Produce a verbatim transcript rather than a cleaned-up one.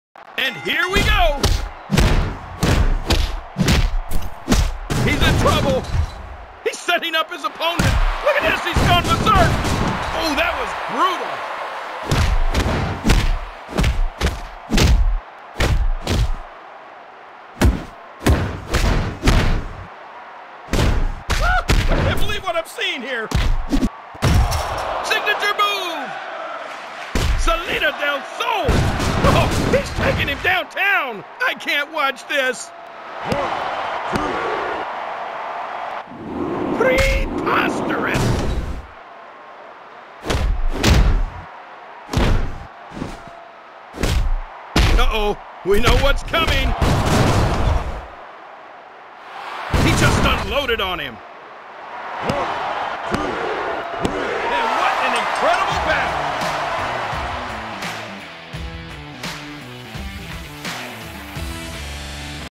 And here we go! He's in trouble! He's setting up his opponent! Look at this, he's gone berserk! Oh, that was brutal! Ah, I can't believe what I'm seeing here! Signature move! Salida del Sol! Oh, he's taking him downtown! I can't watch this! One, two. Preposterous! Uh-oh, we know what's coming! He just unloaded on him! One,